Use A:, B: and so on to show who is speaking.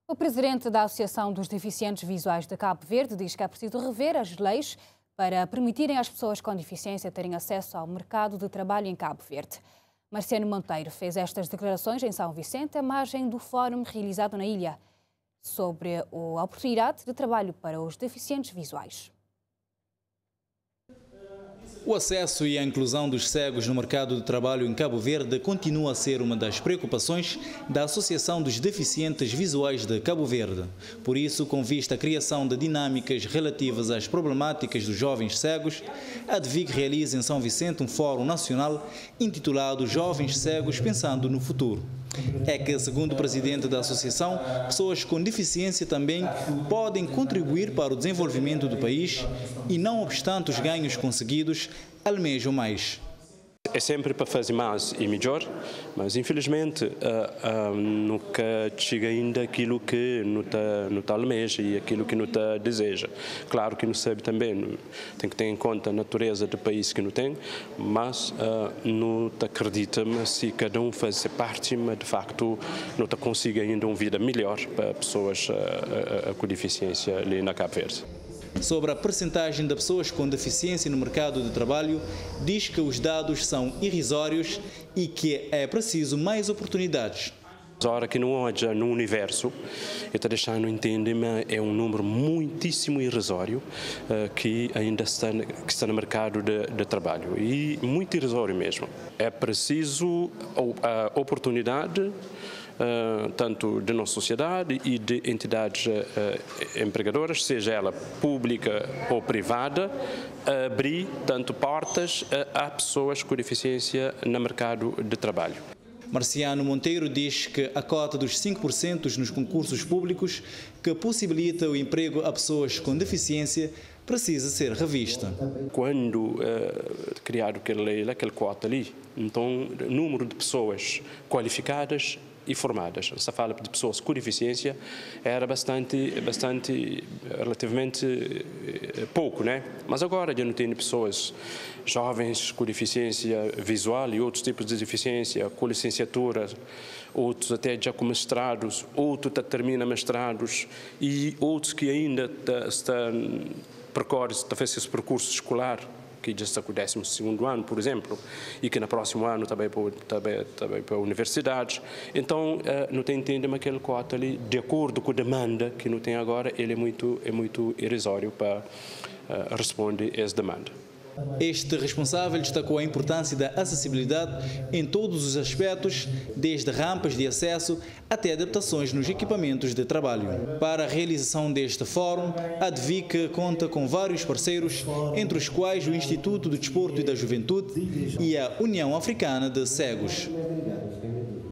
A: O presidente da Associação dos Deficientes Visuais de Cabo Verde diz que é preciso rever as leis para permitirem às pessoas com deficiência terem acesso ao mercado de trabalho em Cabo Verde. Marciano Monteiro fez estas declarações em São Vicente, à margem do fórum realizado na ilha, sobre a oportunidade de trabalho para os deficientes visuais.
B: O acesso e a inclusão dos cegos no mercado de trabalho em Cabo Verde continua a ser uma das preocupações da Associação dos Deficientes Visuais de Cabo Verde. Por isso, com vista à criação de dinâmicas relativas às problemáticas dos jovens cegos, a DVIC realiza em São Vicente um fórum nacional intitulado Jovens Cegos Pensando no Futuro. É que, segundo o presidente da associação, pessoas com deficiência também podem contribuir para o desenvolvimento do país e, não obstante os ganhos conseguidos, almejam mais.
C: É sempre para fazer mais e melhor, mas infelizmente nunca chega ainda aquilo que não está almeja e aquilo que não está deseja. Claro que não sabe também, tem que ter em conta a natureza do país que não tem, mas não acredita se cada um faz parte, mas de facto não consiga ainda uma vida melhor para pessoas com deficiência ali na Cabo Verde.
B: Sobre a percentagem de pessoas com deficiência no mercado de trabalho, diz que os dados são irrisórios e que é preciso mais oportunidades.
C: Hora que não haja no universo, eu estou deixando entender, mas é um número muitíssimo irrisório que ainda está no mercado de trabalho, e muito irrisório mesmo. É preciso a oportunidade, tanto de nossa sociedade e de entidades empregadoras, seja ela pública ou privada, abrir tanto portas a pessoas com deficiência no mercado de trabalho.
B: Marciano Monteiro diz que a cota dos 5% nos concursos públicos, que possibilita o emprego a pessoas com deficiência, precisa ser revista.
C: Quando criaram aquela lei, aquela cota ali, então o número de pessoas qualificadas e formadas, se fala de pessoas com deficiência, era relativamente pouco, né? Mas agora já não tem pessoas jovens com deficiência visual e outros tipos de deficiência, com licenciatura, outros até já com mestrados, outros terminam mestrados e outros que ainda estão a fazer esse percurso escolar, que já está com o 12º ano, por exemplo, e que no próximo ano também para universidades. Então, não tem entender aquele cota ali, de acordo com a demanda que não tem agora, ele é muito irrisório para responder a essa demanda.
B: Este responsável destacou a importância da acessibilidade em todos os aspectos, desde rampas de acesso até adaptações nos equipamentos de trabalho. Para a realização deste fórum, a DVIC conta com vários parceiros, entre os quais o Instituto do Desporto e da Juventude e a União Africana de Cegos.